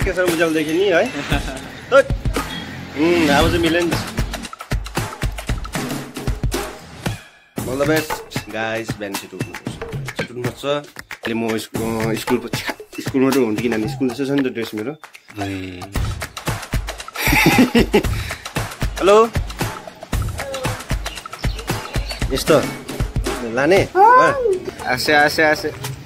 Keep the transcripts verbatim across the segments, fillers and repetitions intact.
केसर उज्यालदेखि नि है अब चाहिँ मिलेन अल द बेस्ट गाइस। बिहान छिटो उठ्नुपर्छ छिटो उठ्नुपर्छ। अहिले म स्कुल स्कुलमा त हुन्थ्यो किनभने स्कुल जस्तो छ नि त ड्रेस मेरो। हेलो यस्तो लाने आसे आसे आसे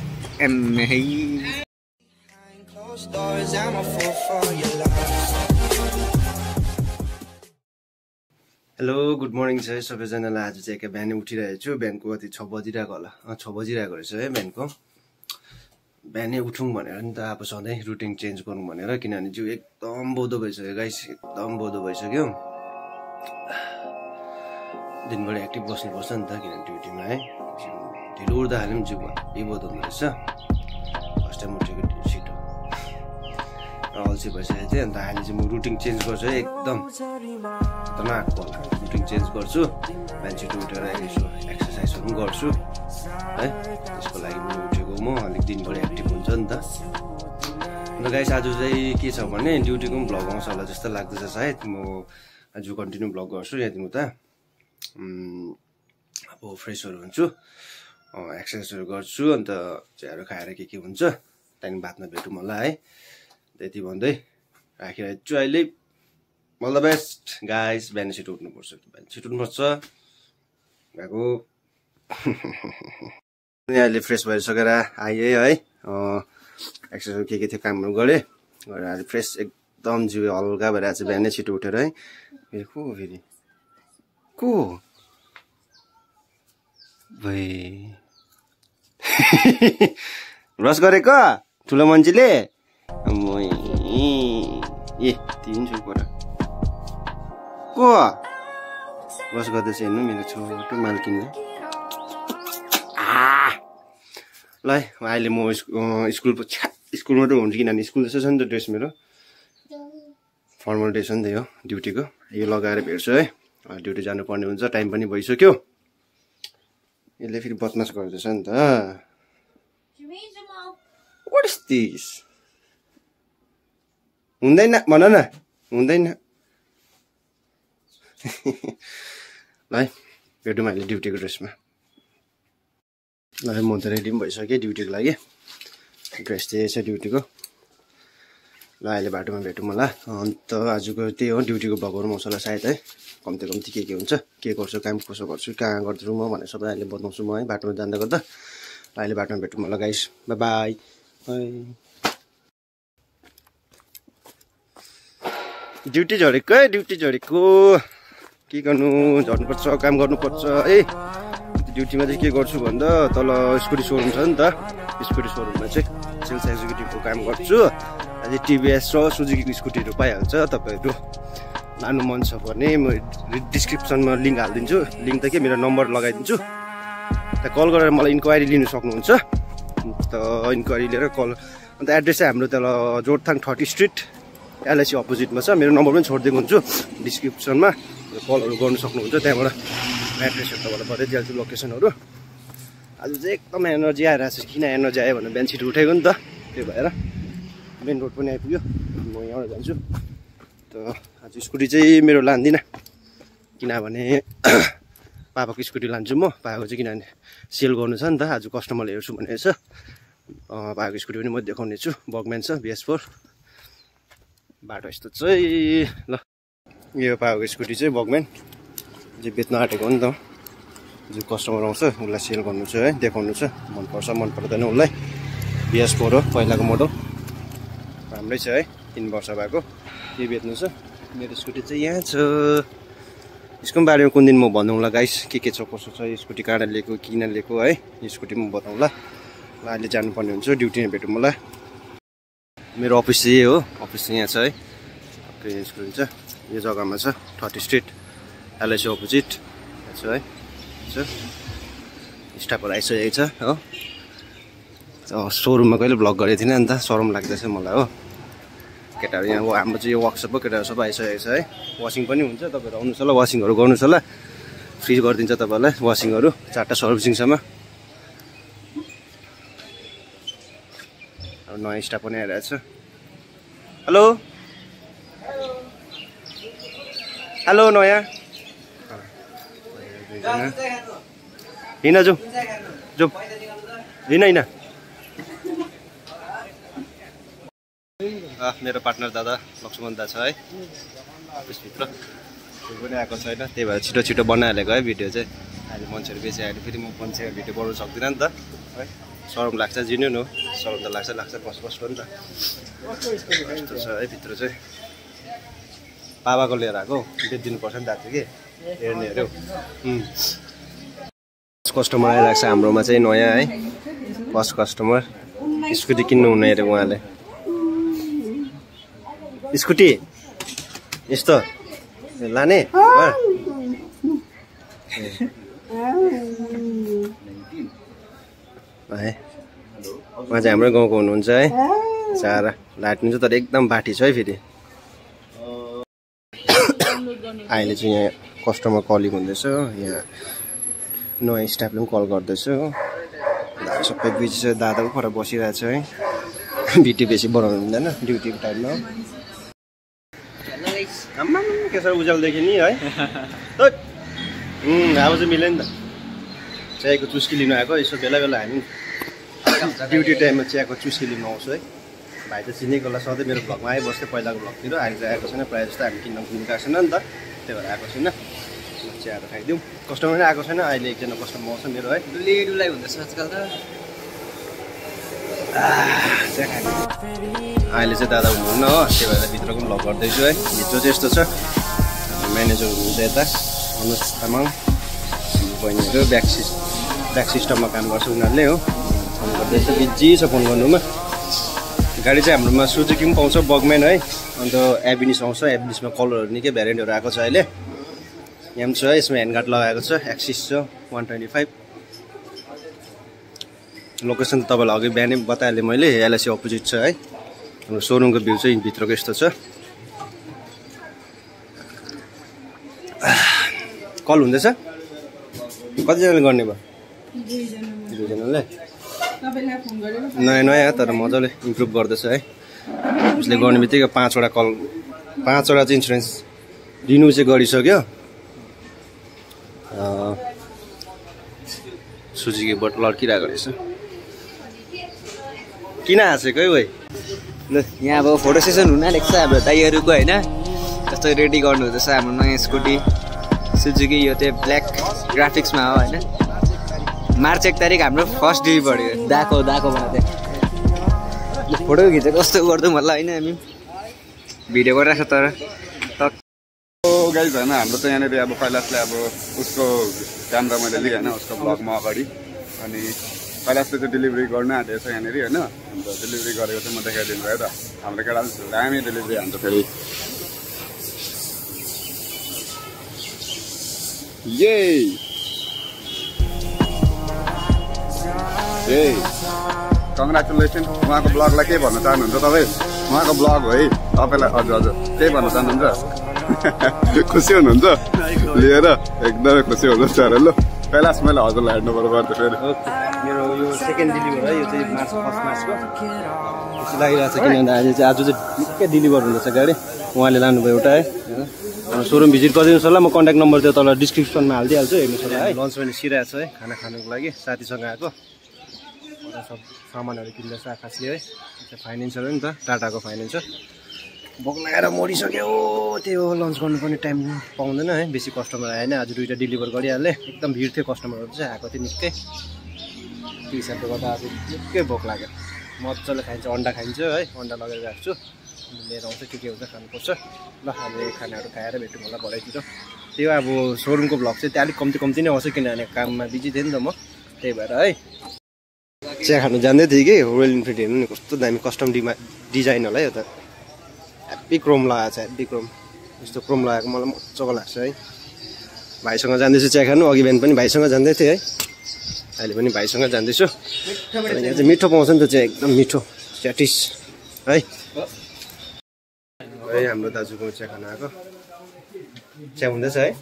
हेलो गुड मर्निङ छ सबैजनालाई। आज चाहिँ एकै बिहानै उठिरहेको छु। बिहानको कति छ बजिरहेको होला छ बजिरहेको रहेछ है बिहानको। बिहानै उठौँ भनेर नि त अब सधैँ रुटिन चेन्ज गरौँ भनेर, किनभने जिउ एकदम बोधो भइसक्यो गाइस, एकदम बोधो भइसक्यो। दिनभरि एक्टिभ बस्नुपर्छ नि त किनभने ड्युटीमा है। ढिलो उठ्दाखेरि पनि जिउ यही बोधो हुँदो रहेछ। फर्स्ट टाइम उठेको छिटो अल्छी भइसकेको थिएँ। अन्त अहिले चाहिँ म रुटिन चेन्ज गर्छु है एकदम खतरनाक होला। रुटिन चेन्ज गर्छु, बिहान छिटो उठेर यसो एक्सर्साइजहरू पनि गर्छु है। त्यसको लागि म उठेको म अलिक दिनभरि एक्टिभ हुन्छ नि त। अन्त गाइस आज चाहिँ के छ भने ड्युटीको पनि भ्लग आउँछ होला जस्तो लाग्दैछ सायद। म आज कन्टिन्यू भ्लग गर्छु यहाँदेखि उता। अब फ्रेसहरू हुन्छु, एक्सर्साइजहरू गर्छु, अन्त चियाहरू खाएर के के हुन्छ त्यहाँदेखि बादमा भेटौँ होला है। त्यति भन्दै राखिरहेछु अहिले। All the best guys. बिहान छिटो उठ्नुपर्छ, बिहान छिटो उठ्नुपर्छ गएको। अहिले फ्रेस भइसकेर आएँ है। एक्सर्साइज के के थियो कामहरू गरेँ गरेर अहिले फ्रेस एकदम जिउ हल्का भइरहेको छ बिहानै छिटो उठेर है। फेरि को फेरि को भए ब्रस गरेको ठुलो मान्छेले ए तिन छु पर को ब्रस गर्दैछ हेर्नु मेरो छोटो मालकिनले। ल अहिले म स्कुल स्कुलमा त हुन्छ किनभने स्कुल जस्तो छ नि त ड्रेस मेरो। फर्मल ड्रेस हो नि त यो ड्युटीको। यो लगाएर भेट्छु है, ड्युटी जानुपर्ने हुन्छ। टाइम पनि भइसक्यो। यसले फेरि बदमास गर्दैछ नि त। What is this? हुँदैन भन न हुँदैन। ल है भेटौँ अहिले ड्युटीको ड्रेसमा। ल म त रेडी पनि भइसकेँ ड्युटीको लागि। ड्रेस चाहिँ छ ड्युटीको। ल अहिले बाटोमा भेटौँ होला। अन्त आजको त्यही हो ड्युटीको भ्लगहरू आउँछ होला सायद है। कम्ती कम्ती के के हुन्छ, के गर्छु, काम कसो गर्छु, कहाँ गर्छु म भनेर सबै अहिले बताउँछु म है बाटोमा जाँदा गर्दा। अहिले बाटोमा भेटौँ होला गाइस। By by. ड्युटी झरेको है ड्युटी झरेको। के गर्नु झर्नुपर्छ, काम गर्नुपर्छ है। ड्युटीमा चाहिँ के गर्छु भन्दा तल स्कुटी सोरुम छ नि त। स्कुटी सोरुममा चाहिँ सेल्स एक्जिक्युटिभको काम गर्छु। अझै टिभिएस र सुजुकीको स्कुटीहरू पाइहाल्छ। तपाईँहरू लानु मन छ भने म डिस्क्रिप्सनमा लिङ्क हालिदिन्छु। लिङ्क त के मेरो नम्बर लगाइदिन्छु, त्यहाँ कल गरेर मलाई इन्क्वायरी लिनु सक्नुहुन्छ। अन्त इन्क्वायरी लिएर कल। अन्त एड्रेस चाहिँ हाम्रो तल जोरथाङ थर्टी स्ट्रिट एलआइसी अपोजिटमा छ। मेरो नम्बर पनि छोडिदिएको हुन्छु डिस्क्रिप्सनमा, कलहरू गर्नु सक्नुहुन्छ। त्यहाँबाट एड्रेसहरू तपाईँलाई बताइदिइहाल्छु लोकेसनहरू। आज चाहिँ एकदम एनर्जी आइरहेको छ। किन एनर्जी आयो भने बिहान छिटो उठेको नि त, त्यही भएर। मेन रोड पनि आइपुग्यो, म यहाँबाट जान्छु। त आज स्कुटी चाहिँ मेरो लान्दिनँ किनभने पापाको स्कुटी लान्छु म। पापाको चाहिँ किनभने सेल गर्नु छ नि त। आज कस्टमर हेर्छु भनेको छ। पापाको स्कुटी पनि म देखाउने छु। बगम्यान छ बिएस फोर। बाटो यस्तो चाहिँ ल यो पापाको स्कुटी चाहिँ बगम्यान चाहिँ बेच्न आँटेको हो नि त। जो कस्टमर आउँछ उसलाई सेल गर्नु छ है, देखाउनु छ। मनपर्छ मन पर्दैन उसलाई। बिएस फोर हो पहिलाको मोडल, राम्रै छ है। तिन वर्ष भएको। के बेच्नु छ मेरो स्कुटी चाहिँ यहाँ छ। यसको पनि बारेमा कुन दिन म भनौँला गाइस, के के छ कसो छ। स्कुटी कहाँ लिएको किन लिएको है, स्कुटी पनि बताउँला। ल अहिले जानुपर्ने हुन्छ ड्युटीमा भेटौँ होला। मेरो अफिस चाहिँ यही हो। अफिस चाहिँ यहाँ छ है। स्कुटी छ यो जग्गामा छ थर्टी स्ट्रिट एलआइसी अपोजिट छ है। स्टाफहरू आइसकेको छ हो। सोरुममा कहिले भ्लग गरेको थिइनँ नि त, सरम लाग्दैछ मलाई हो। केटाहरू यहाँ हाम्रो चाहिँ यो वर्कसप हो, केटाहरू सबै आइसकेको छ है। वासिङ पनि हुन्छ, तपाईँहरू आउनुहोस् होला वासिङहरू गर्नुहोस् होला। फ्री गरिदिन्छ तपाईँहरूलाई वासिङहरू चारवटा सर्भिसिङसम्म। अब नयाँ स्टाफ पनि आइरहेको छ। हेलो हेलो नयाँ हिँड जाउँ जाउँ हिँड हिँड मेरो पार्टनर दादा लक्ष्मण दा छ है अफिसभित्र त्यो पनि आएको छैन त्यही भएर छिटो छिटो बनाइहालेको है भिडियो चाहिँ अहिले मान्छेहरू बेसी आयो फेरि म मान्छेको भिडियो बनाउनु सक्दिनँ नि त है सरम लाग्छ जिन्यु हो सरम त लाग्छ लाग्छ बस बस हो नि त यस्तो छ है भित्र चाहिँ बाबाको लिएर आएको बेचिदिनुपर्छ नि दाजु कि हेर्नेहरू कस्टमर आइरहेको छ हाम्रोमा चाहिँ नयाँ है फर्स्ट कस्टमर स्कुटी किन्नु हुने अरे उहाँले स्कुटी यस्तो लाने है उहाँ चाहिँ हाम्रो गाउँको हुनुहुन्छ है सारा लाट्नुहुन्छ तर एकदम बाठी छ है फेरि अहिले चाहिँ यहाँ कस्टमर कलिङ हुँदैछ यहाँ नयाँ स्टाफले पनि कल गर्दैछ हो सबै बिजी छ दादाको पर बसिरहेको छ है भिडियो बेसी बनाउनु हुँदैन ड्युटीको टाइममा आम्मा के छ उज्यालोदेखि नि है अब चाहिँ मिल्यो नि त चियाको चुस्की लिनु आएको यसो बेला बेला हामी ड्युटी टाइममा चियाको चुस्की लिनु आउँछु है भाइ त चिनेको होला सधैँ मेरो भ्लगमा आइबस्थ्यो पहिलाको भ्लगतिर अहिले चाहिँ आएको छैन प्रायः जस्तो हामी किन्न किन्नु गएको छैन नि त त्यही भएर आएको छैन चियाहरू खाइदिउँ कस्टमर पनि आएको छैन अहिले एकजना कस्टमर आउँछ मेरो है डुली डुलाइ हुँदैछ आजकल त चिया खाइदिउँ अहिले चाहिँ दादा हुनुहुन्न हो त्यही भएर भित्रको पनि भ्लग गर्दैछु है भित्र चाहिँ यस्तो छ म्यानेजर हुनुहुन्छ यता अनुज तामाङ बहिनीहरू ब्याक सिस्ट ब्याक सिस्टममा काम गर्छ उनीहरूले हो फोन गर्दैछ बिजी छ फोन गर्नुमा गाडी चाहिँ हाम्रोमा सुजुकी पनि पाउँछ बगम्यान है अन्त एभिनिस आउँछ एभिनिसमा कलरहरू निकै भेरिएन्टहरू आएको छ अहिले यहाँ पनि छ है यसमा ह्यान्ड गार्ड लगाएको छ एक्सिस छ वान ट्वेन्टी फाइभ लोकेसन त तपाईँलाई अघि बिहानै बताइहालेँ मैले एलआइसी अपोजिट छ है हाम्रो सोरुमको भ्यू चाहिँ भित्रको यस्तो छ कल हुँदैछ कतिजनाले गर्ने भयो दुईजनाले नयाँ नयाँ तर मजाले इम्प्रुभ गर्दैछ है उसले गर्ने बित्तिकै पाँचवटा कल पाँचवटा चाहिँ इन्सुरेन्स रिन्यू चाहिँ गरिसक्यो सुजुकीबाट लड्किरहेको रहेछ किन हाँसेको है भाइ ल यहाँ अब फोटो सेसन हुन आँटेको छ हाम्रो दाइहरूको होइन जस्तो रेडी गर्नु हुँदैछ हाम्रो नयाँ स्कुटी सुजुकी यो चाहिँ ब्ल्याक ग्राफिक्समा हो होइन मार्च एक तारिक हाम्रो फर्स्ट डेलिभरी हो दाको दाको बनाउँदै फोटो खिचेको कस्तो गर्छौँ होला होइन हामी भिडियो गरिरहेको छ तर गाइज होइन हाम्रो चाहिँ यहाँनिर अब कैलाशले अब उसको क्यामेरा मैले लिएँ होइन उसको ब्लगमा अगाडि अनि कैलाशले चाहिँ डेलिभरी गर्न आँटेको छ यहाँनिर होइन अन्त डेलिभरी गरेको चाहिँ म देखाइदिनु भयो त हाम्रो केटा दामी डेलिभरी हान्छ फेरि ये ए कङ्ग्रेचुलेसन उहाँको ब्लगलाई के भन्न चाहनुहुन्छ तपाईँ उहाँको ब्लग हो है तपाईँलाई हजुर हजुर केही भन्न चाहनुहुन्छ खुसी हुनुहुन्छ लिएर एकदमै खुसी हुनुहुन्छ अरे ल कैलाश मैले हजुरलाई हेर्नु पर्यो त फेरि मेरो यो सेकेन्ड डेलिभर है यो चाहिँ मार्च फर्स्ट मार्चको खुसी लागिरहेको छ किनभने अहिले चाहिँ आज चाहिँ निकै डेलिभर हुँदैछ गाडी उहाँले लानुभयो एउटा है सोरुम भिजिट गरिदिनुहोस् होला म कन्ट्याक्ट नम्बर त्यो तल डिस्क्रिप्सनमा हालिदिइहाल्छु हेर्नुहोस् होला है लन्च पनि सिरहेको छ है खाना खानुको लागि साथीसँग आएको सब सामानहरू किन्दैछ आकाशले है फाइनेन्सर हो नि त टाटाको फाइनेन्सर भोक लगाएर मरिसक्यो त्यही हो लन्च गर्नुपर्ने टाइम पाउँदैन है बेसी कस्टमर आएन आज दुईवटा डेलिभर गरिहालेँ एकदम भिड थियो कस्टमरहरू चाहिँ आएको थियो निकै त्यो हिसाबले गर्दा आज निकै भोक लाग्यो मजाले खाइन्छ अन्डा खाइन्छ है अन्डा लगेर राख्छु लिएर आउँछ के के हुन्छ खानुपर्छ ल अहिले खानाहरू खाएर भेटौँ होला भरेतिर त्यो अब सोरुमको भ्लग चाहिँ त्यहाँ अलिक कम्ती कम्ती नै आउँछ किनभने काममा बिजी थिएँ नि त म त्यही भएर है चिया खानु जान्दै थिएँ कि रोयल इनफिल्ड हेर्नु नि कस्तो दामी कस्टम डिमा डिजाइन होला यो त हेप्पी क्रोम लगाएको छ हेप्पी क्रोम यस्तो क्रोम लगाएको मलाई मजाको लाग्छ है भाइसँग जाँदैछु चिया खानु अघि बिहान पनि भाइसँग जाँदै थिएँ है अहिले पनि भाइसँग जाँदैछु यहाँ चाहिँ मिठो पाउँछ नि त चाहिँ एकदम मिठो च्याटिस है है हाम्रो दाजुको चिया खान आएको चिया हुँदैछ है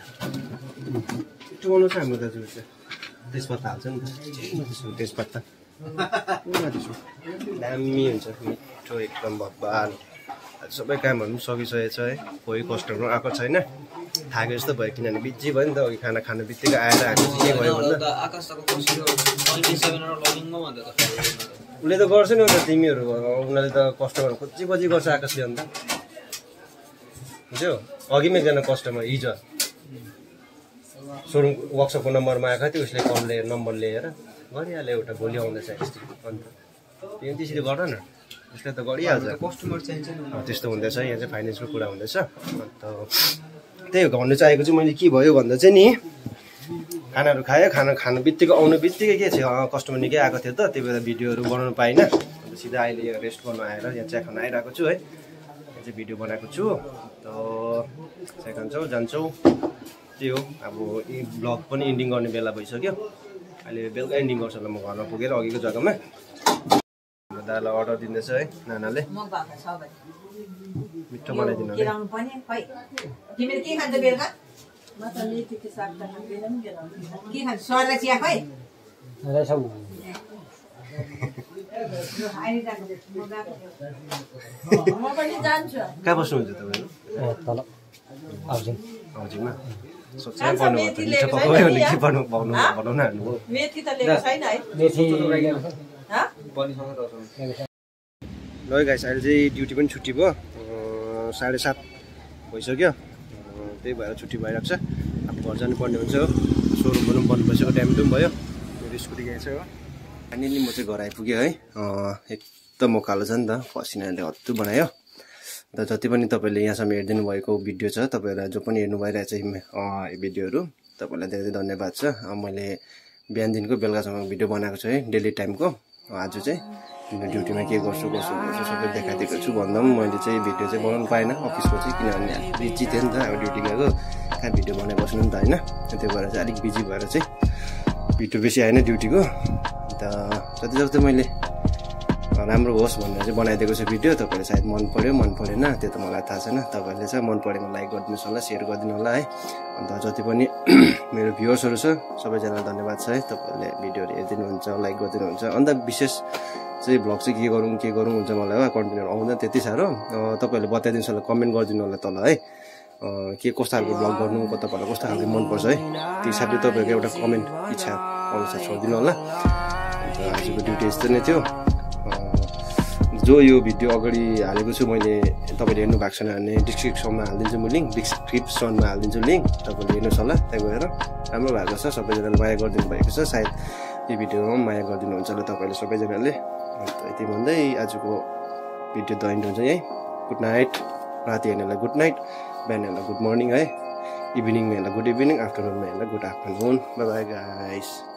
मिठो बनाउँछ हाम्रो दाजुको चिया तेजपत्ता हाल्छ नि त तेजपत्ता दामी हुन्छ मिठो एकदम भब्बाल सबै कामहरू पनि सकिसकेको छ है कोही कस्टमर आएको छैन थाके जस्तो भयो किनभने बिजी भयो नि त अघि खाना खानु बित्तिकै आएर हामी के भयो भन्दा उसले त गर्छ नि त तिमीहरू उनीहरूले त कस्टमर खोजी खोजी गर्छ आकाशले अन्त बुझ्यौ अघिमै एकजना कस्टमर हिजो सोरुम वर्कसपको नम्बरमा आएको थियो उसले कल लिएर नम्बर लिएर गरिहाल्यो एउटा भोलि आउँदैछ यस्तो अन्त त्यो त्यसरी गर न उसले त गरिहाल्छ कस्टमर चाहिन्छ नि त्यस्तो हुँदैछ यहाँ चाहिँ फाइनेन्सको कुरा हुँदैछ अन्त त्यही भन्नु चाहेको चाहिँ मैले के भयो भन्दा चाहिँ नि खानाहरू खायो खाना खानु बित्तिकै आउनु बित्तिकै के थियो कस्टमर निकै आएको थियो त त्यो बेला भिडियोहरू बनाउनु पाइनँ अन्त सिधा अहिले यो रेस्ट गर्नु आएर यहाँ चिया खान आइरहेको छु है यहाँ चाहिँ भिडियो बनाएको छु अन्त चिया खान्छौँ जान्छौँ त्यही हो अब यी ब्लग पनि इन्डिङ गर्ने बेला भइसक्यो अहिले बेलुका इन्डिङ गर्छ होला म घरमा पुगेर अघिको जग्गामा दादालाई अर्डर दिँदैछ है नानाले मिठो बनाइदिनु कहाँ बस्नुहुन्छ तपाईँहरू हाउजिङमा सोच्नै पर्नु मिठो पकायो भने के बनाउनु बनाउन हाल्नु हो ल गाइस अहिले चाहिँ ड्युटी पनि छुट्टी भयो साढे सात भइसक्यो त्यही भएर छुट्टी भइरहेको छ अब घर जानुपर्ने हुन्छ सोरुमहरू पनि बन्द भइसक्यो टाइम पनि भयो मेरो स्कुटी गएछ हो फाइनली म चाहिँ घर आइपुगेँ है एकदम उकालो छ नि त पसिनाले हत्तु बनायो अन्त जति पनि तपाईँले यहाँसम्म हेरिदिनु भएको भिडियो छ तपाईँहरूलाई जो पनि हेर्नु भइरहेको छ यो भिडियोहरू तपाईँलाई धेरै धेरै धन्यवाद छ मैले बिहानदेखिको बेलुकासम्म भिडियो बनाएको छु है डेली टाइमको आज चाहिँ ड्युटीमा के गर्छु गर्छु गर्छु सबै देखाइदिएको छु भन्दा पनि मैले चाहिँ भिडियो चाहिँ बनाउनु पाइनँ अफिसको चाहिँ किनभने बिजी थियो नि त अब ड्युटी गएको कहाँ भिडियो बनाइ बस्नु नि त होइन त्यो भएर चाहिँ अलिक बिजी भएर चाहिँ भिडियो बेसी आएन ड्युटीको अन्त जति जति मैले राम्रो होस् भनेर चाहिँ बनाइदिएको छु भिडियो तपाईँले सायद मन पऱ्यो मन परेन त्यो त मलाई थाहा छैन तपाईँहरूले चाहिँ मन परेमा लाइक गरिदिनुहोस् होला सेयर गरिदिनु होला है अन्त जति पनि मेरो भ्युवर्सहरू छ सबैजनालाई धन्यवाद छ है तपाईँहरूले भिडियोहरू हेरिदिनुहुन्छ लाइक गरिदिनुहुन्छ अन्त विशेष चाहिँ भ्लग चाहिँ के गरौँ के गरौँ हुन्छ मलाई हो कन्टेन्टहरू आउँदैन त्यति साह्रो तपाईँहरूले बताइदिनुहोस् होला कमेन्ट गरिदिनु होला तल है के कस्तो खालको भ्लग गर्नु तपाईँहरूलाई कस्तो खालको मनपर्छ है त्यो हिसाबले तपाईँहरूको एउटा कमेन्ट इच्छा अनुसार छोडिदिनु होला अन्त आजको ड्युटी यस्तो नै थियो जो यो भिडियो अगाडि हालेको छु मैले तपाईँले हेर्नु भएको छैन भने डिस्क्रिप्सनमा हालिदिन्छु म लिङ्क डिस्क्रिप्सनमा हालिदिन्छु लिङ्क तपाईँले हेर्नुहोस् होला त्यहाँ गएर राम्रो भएको छ सबैजनाले माया गरिदिनु भएको छ सायद यो भिडियोमा पनि माया गरिदिनुहुन्छ होला तपाईँले सबैजनाले अन्त यति भन्दै आजको भिडियो त एन्ड हुन्छ यहीँ गुड नाइट राति हेर्नेलाई गुड नाइट बिहान हेर्नेलाई गुड मर्निङ है इभिनिङमा हेर्दा गुड इभिनिङ आफ्टरनुनमा हेर्दा good afternoon bye bye guys